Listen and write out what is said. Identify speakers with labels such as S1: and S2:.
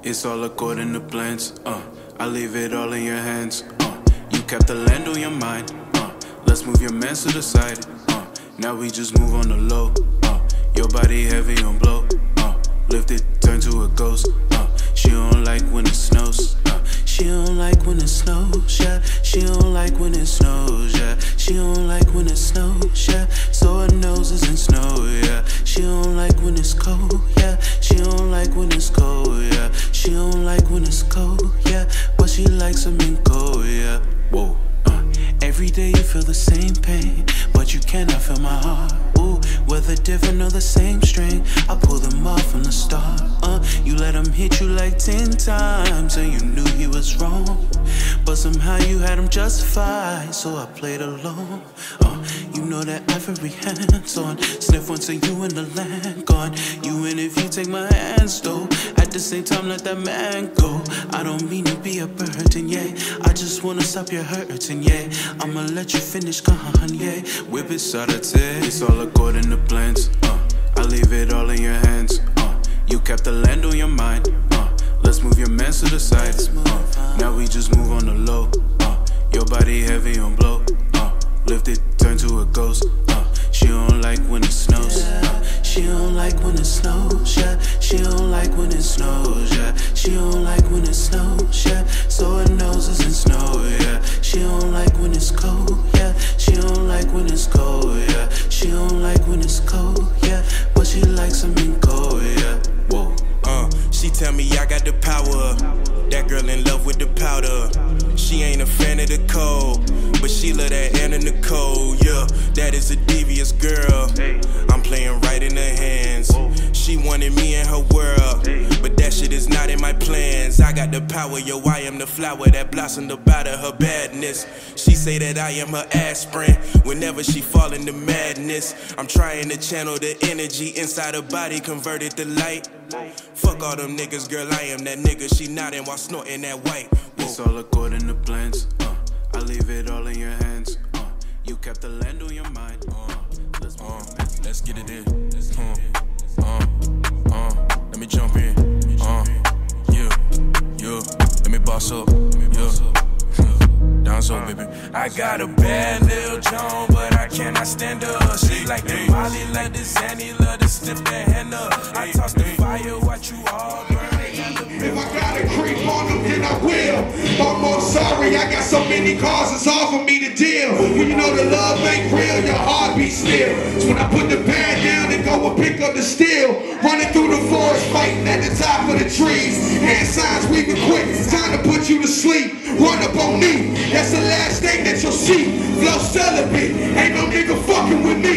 S1: It's all according to plans, I leave it all in your hands, you kept the land on your mind, let's move your mans to the side, now we just move on the low, your body heavy on blow, lift it, turn to a ghost, she don't like when it snows, she don't like when it snows, yeah, she don't like when it snows, yeah, she don't like when it snows, yeah, so her nose is in snow, yeah, she don't like when it's cold, yeah, she don't like when it's cold, yeah, she don't like when it's cold, yeah, but she likes them in cold, yeah, whoa, every day you feel the same pain, but you cannot feel my heart, ooh, whether different or the same string, I pull them off from the start, you let him hit you like 10 times, and you knew he was wrong, but somehow you had him justified, so I played along, you know that every hand's on, sniff once and you in the land gone, you in if you take my hands though, at the same time let that man go, I don't mean to be a burden, yeah, I just wanna stop your hurting, yeah, I'ma let you finish, yeah, whip it so that's it, it's all according to plans, I leave it all in your hands, you kept the land on your mind, let's move your mans to the side, now we just move on the low, your body heavy on blow, lift it, turn to a ghost, she don't like when it snows, she don't like when it snows, yeah, she don't like when it snows, yeah, she don't like when it snows, yeah, so her nose is in snow, yeah, she don't like when it's cold, yeah, she don't like when it's cold, yeah, she don't like when it's cold, yeah, but she likes them in cold, yeah, whoa.
S2: She tell me I got the power, that girl in love with the powder. She ain't a fan of the cold, but she love that Anna Nicole, yeah, that is a devious girl. I'm playing right in her hands. She wanted me in her world, but that shit is not in my plans. I got the power, yo, I am the flower that blossomed up out of her badness. She say that I am her aspirin whenever she fall into madness. I'm trying to channel the energy inside her body, convert it to light. Fuck all them niggas, girl, I am that nigga. She nodding while snorting that white. Whoa.
S1: It's all according to plans, I leave it all in your hands, you kept the land on your mind,
S2: let's get it in, let me jump in, yeah, let me boss up, down so baby. I got a bad little Joan, but I cannot stand her. She like the Molly, like the Zanny, love to stiff that hand up. I toss the fire, watch you all burn.
S3: If I gotta creep on them, then I will. Almost sorry, I got so many cars, it's hard for me to deal. When you know the love ain't real, your heart beats still. So when I put the pad down and go and pick up the steel, running through the forest, fighting at the top of the trees. Hand signs weaving quick, it's time to put you to sleep. Run up on me, that's the last thing that you'll see. Flow celibate, ain't no nigga fucking with me.